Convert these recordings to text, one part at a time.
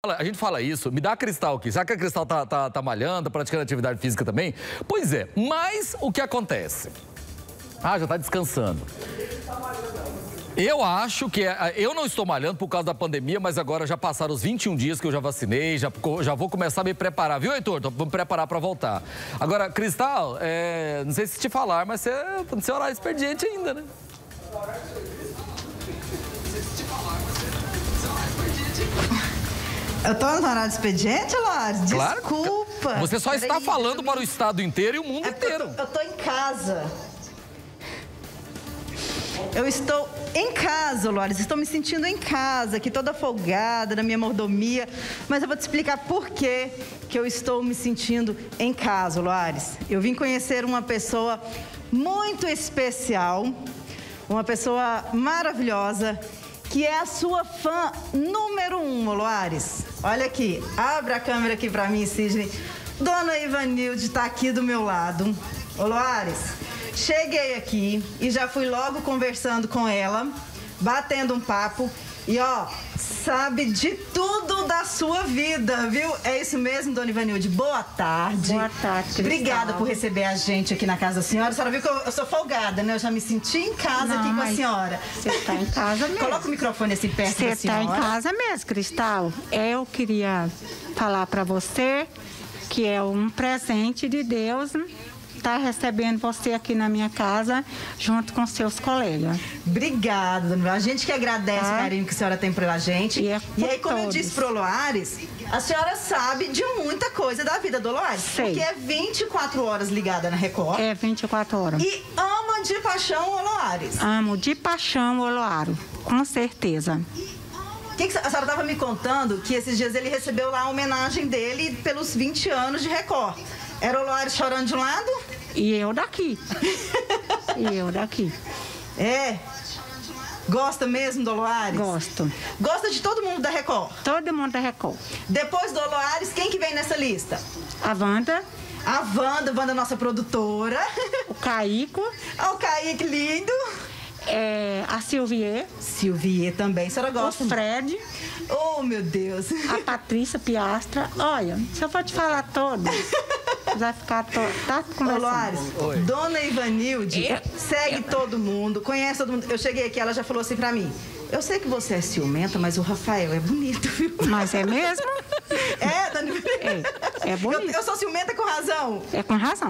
A gente fala isso, me dá a Cristal aqui. Será que a Cristal tá malhando, praticando atividade física também? Pois é, mas o que acontece? Ah, já tá descansando. Eu acho que... Eu não estou malhando por causa da pandemia, mas agora já passaram os 21 dias que eu já vacinei, já vou começar a me preparar, viu, Heitor? Vou me preparar para voltar. Agora, Cristal, não sei se te falar, mas você tá no seu horário expediente ainda, né? Eu tô no horário de expediente, Loares? Desculpa. Claro. Você só está falando para o estado inteiro e o mundo inteiro. Eu tô em casa. Eu estou em casa, Loares. Estou me sentindo em casa, aqui toda folgada, na minha mordomia. Mas eu vou te explicar por que eu estou me sentindo em casa, Loares. Eu vim conhecer uma pessoa muito especial, uma pessoa maravilhosa, que é a sua fã número 1, Loares. Olha aqui, abre a câmera aqui pra mim, Sidney. Dona Ivanilde tá aqui do meu lado. Ô, Loares, cheguei aqui e já fui logo conversando com ela, batendo um papo. E, ó, sabe de tudo da sua vida, viu? É isso mesmo, Dona Ivanilde. Boa tarde. Boa tarde, Cristal. Obrigada por receber a gente aqui na casa da senhora. A senhora viu que eu sou folgada, né? Eu já me senti em casa aqui com a senhora. Você está em casa mesmo. Coloca o microfone assim perto da senhora. Você está em casa mesmo, Cristal. Eu queria falar para você que é um presente de Deus estar recebendo você aqui na minha casa, junto com seus colegas. Obrigada, Dona. A gente que agradece o carinho que a senhora tem pela gente. E aí, como eu disse pro Loares, a senhora sabe de muita coisa da vida do Loares. Sei. Porque é 24 horas ligada na Record. É 24 horas. E ama de paixão o Loares. Amo de paixão o Loaro, com certeza. A senhora estava me contando que esses dias ele recebeu lá a homenagem dele pelos 20 anos de Record. Era o Loares chorando de um lado? E eu daqui. E eu daqui. É? Gosta mesmo do Loares? Gosto. Gosta de todo mundo da Record? Todo mundo da Record. Depois do Loares, quem que vem nessa lista? A Wanda. A Wanda, nossa produtora. O Caico. O Kaique lindo. A Silvier. Silvier também, a senhora gosta? O Fred. Oh, meu Deus. A Patrícia Piastra. Olha, se eu for te falar todo, vai ficar tá conversando. Ô, Loares, Dona Ivanilde segue todo mundo, conhece todo mundo. Eu cheguei aqui, ela já falou assim pra mim: eu sei que você é ciumenta, mas o Rafael é bonito, viu? Mas é mesmo? É, Dona Ivanilde. É bonito. Eu sou ciumenta com razão. É com razão.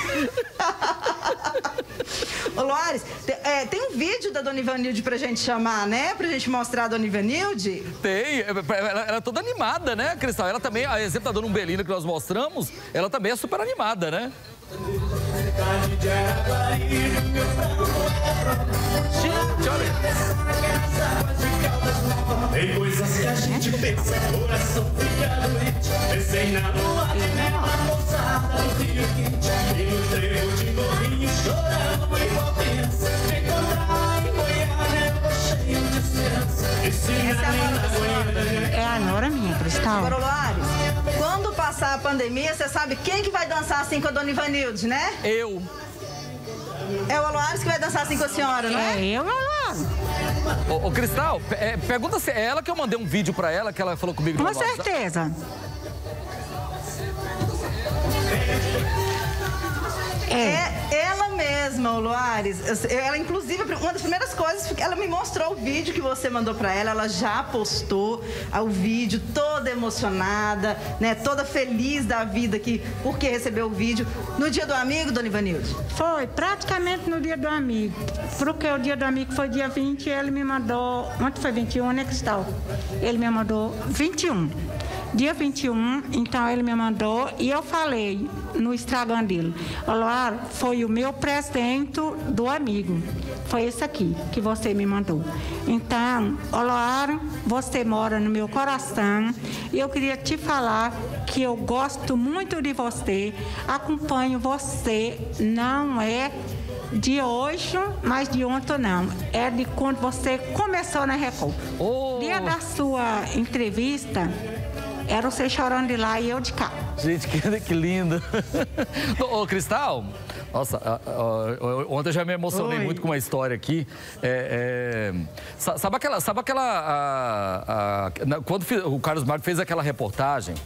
Ô, Loares, tem um vídeo da Dona Ivanilde pra gente chamar, né? Pra gente mostrar a Dona Ivanilde? Tem. Ela é toda animada, né, Cristal? Ela também, a exemplo da Dona Umbelina que nós mostramos, ela também é super animada, né? Gente, olha. Tem coisas que a gente pensa, coração fica doente. Pensei na lua de mel, na pousada do Rio Quente. E no trevo de morrinho, chorando impotência. Me encontrar em Goiânia, eu tô cheio de esperança. Essa é a nora da senhora. É a nora minha, Cristal. Agora, Loares, quando passar a pandemia, você sabe quem que vai dançar assim com a Dona Ivanilde, né? Eu. É o Loares que vai dançar assim com a senhora, não é? É eu, Loares. Ô, Cristal, pergunta se é ela que eu mandei um vídeo pra ela, que ela falou comigo. Com certeza. É ela mesma, o Loares. Ela, inclusive, uma das primeiras coisas, ela me mostrou o vídeo que você mandou pra ela. Ela já postou o vídeo, toda emocionada, né? Toda feliz da vida aqui, porque recebeu o vídeo. No dia do amigo, Dona Ivanilde? Foi, praticamente no dia do amigo. Porque o dia do amigo foi dia 20 e ele me mandou... Ontem foi 21, né, Cristal? Ele me mandou 21. Dia 21, então ele me mandou e eu falei no Instagram dele: olá, foi o meu presente do amigo. Foi esse aqui que você me mandou. Então, olá, você mora no meu coração e eu queria te falar que eu gosto muito de você, acompanho você, não é de hoje, mas de ontem não. É de quando você começou na Record. Dia da sua entrevista, Era você chorando de lá e eu de cá. Gente, que lindo. Ô, Cristal, nossa, ontem eu já me emocionei muito com uma história aqui. Sabe aquela... quando o Carlos Marco fez aquela reportagem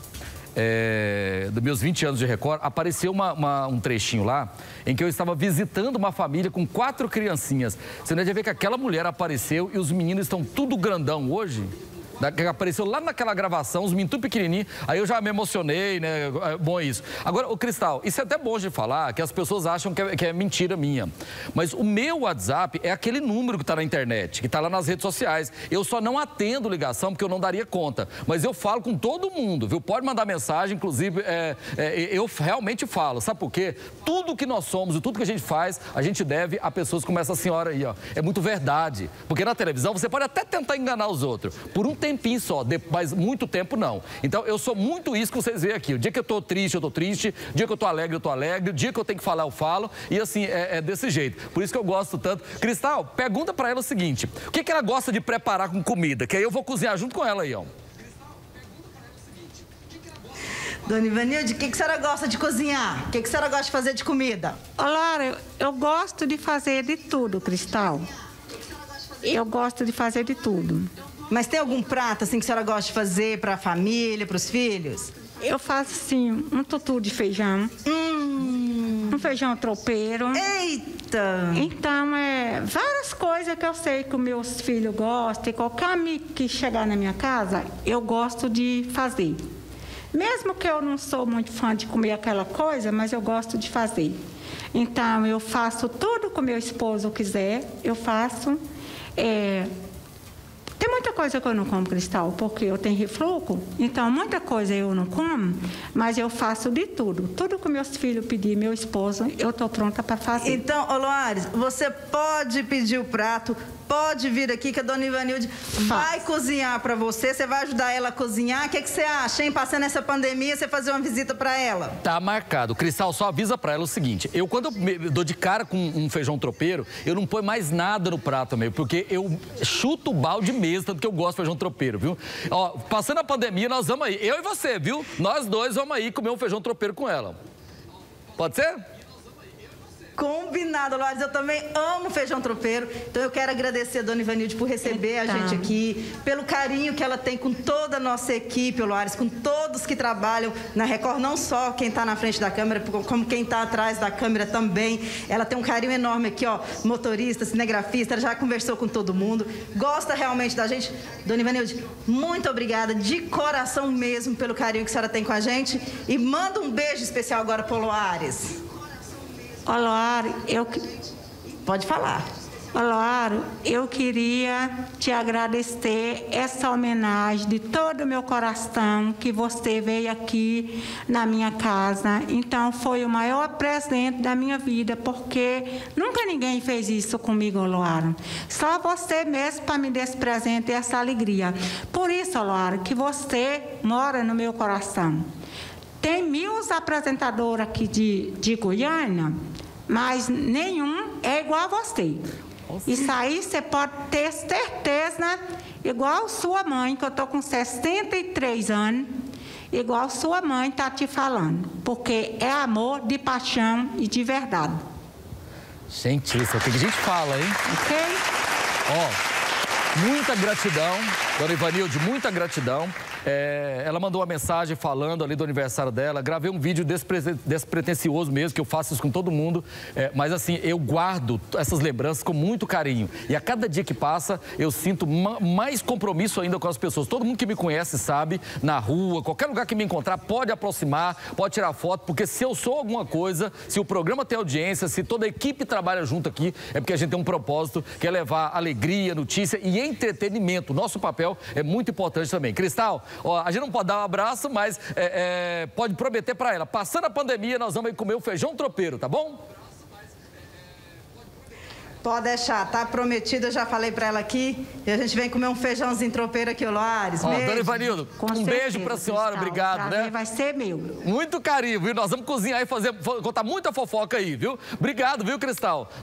dos meus 20 anos de Record, apareceu um trechinho lá em que eu estava visitando uma família com 4 criancinhas. Você não ia ver que aquela mulher apareceu e os meninos estão tudo grandão hoje? Que apareceu lá naquela gravação, os meninos tudo pequenininhos, aí eu já me emocionei, né? Bom isso. Agora, o Cristal, isso é até bom de falar, que as pessoas acham que é mentira minha. Mas o meu WhatsApp é aquele número que está na internet, que está lá nas redes sociais. Eu só não atendo ligação porque eu não daria conta. Mas eu falo com todo mundo, viu? Pode mandar mensagem, inclusive, eu realmente falo. Sabe por quê? Tudo que nós somos e tudo que a gente faz, a gente deve a pessoas como essa senhora aí, ó. É muito verdade. Porque na televisão você pode até tentar enganar os outros. Por um tempinho só, mas muito tempo não. Então, eu sou muito isso que vocês veem aqui. O dia que eu tô triste, eu tô triste. O dia que eu tô alegre, eu tô alegre. O dia que eu tenho que falar, eu falo. E assim, é desse jeito. Por isso que eu gosto tanto. Cristal, pergunta pra ela o seguinte. O que ela gosta de preparar com comida? Que aí eu vou cozinhar junto com ela aí, ó. Dona Ivanilde, o que a senhora gosta de cozinhar? O que a senhora gosta de fazer de comida? Olá, eu gosto de fazer de tudo, Cristal. Eu gosto de fazer de tudo. Mas tem algum prato assim que a senhora gosta de fazer para a família, para os filhos? Eu faço assim, um tutu de feijão, um feijão tropeiro. Eita! Então, várias coisas que eu sei que os meus filhos gostam. E qualquer amigo que chegar na minha casa, eu gosto de fazer. Mesmo que eu não sou muito fã de comer aquela coisa, mas eu gosto de fazer. Então, eu faço tudo que o meu esposo quiser, eu faço. Tem muita coisa que eu não como, Cristal, porque eu tenho refluxo, então muita coisa eu não como, mas eu faço de tudo. Tudo que meus filhos pedirem, meu esposo, eu estou pronta para fazer. Então, Loares, você pode pedir o prato, pode vir aqui que a Dona Ivanilde vai cozinhar para você, você vai ajudar ela a cozinhar. O que você acha, hein? Passando essa pandemia, você fazer uma visita para ela? Tá marcado. Cristal, só avisa pra ela o seguinte, quando eu me dou de cara com um feijão tropeiro, eu não ponho mais nada no prato mesmo, porque eu chuto o balde mesmo, tanto que eu gosto de feijão tropeiro, viu? Ó, passando a pandemia, nós vamos aí, eu e você, viu? Nós dois vamos aí comer um feijão tropeiro com ela. Pode ser? Combinado, Loares. Eu também amo feijão tropeiro. Então, eu quero agradecer a Dona Ivanilde por receber a gente aqui, pelo carinho que ela tem com toda a nossa equipe, Loares, com todos que trabalham na Record, não só quem está na frente da câmera, como quem está atrás da câmera também. Ela tem um carinho enorme aqui, ó, motorista, cinegrafista, ela já conversou com todo mundo, gosta realmente da gente. Dona Ivanilde, muito obrigada, de coração mesmo, pelo carinho que a senhora tem com a gente. E manda um beijo especial agora pro Loares. Loares, Pode falar. Loares, eu queria te agradecer essa homenagem de todo o meu coração que você veio aqui na minha casa. Então, foi o maior presente da minha vida, porque nunca ninguém fez isso comigo, Loares. Só você mesmo para me dar esse presente e essa alegria. Por isso, Loares, que você mora no meu coração. Tem 1000 apresentadores aqui de Goiânia, mas nenhum é igual a você. Isso aí você pode ter certeza, igual sua mãe, que eu estou com 63 anos, igual sua mãe está te falando, porque é amor de paixão e de verdade. Gente, isso é o que a gente fala, hein? Ok? Ó, muita gratidão, Dona Ivanilde, muita gratidão. Ela mandou uma mensagem falando ali do aniversário dela. Gravei um vídeo despretensioso mesmo, que eu faço isso com todo mundo. Mas assim, eu guardo essas lembranças com muito carinho. E a cada dia que passa, eu sinto mais compromisso ainda com as pessoas. Todo mundo que me conhece sabe, na rua, qualquer lugar que me encontrar, pode aproximar, pode tirar foto. Porque se eu sou alguma coisa, se o programa tem audiência, se toda a equipe trabalha junto aqui, é porque a gente tem um propósito, que é levar alegria, notícia e entretenimento. Nosso papel é muito importante também. Cristal, ó, a gente não pode dar um abraço, mas pode prometer pra ela. Passando a pandemia, nós vamos comer o feijão tropeiro, tá bom? Pode deixar, tá prometido, eu já falei pra ela aqui. E a gente vem comer um feijãozinho tropeiro aqui, Loares. Ó, Dona Ivanildo, um beijo pra senhora, Cristal, obrigado, né? Vai ser meu. Muito carinho, viu? Nós vamos cozinhar e contar muita fofoca aí, viu? Obrigado, viu, Cristal?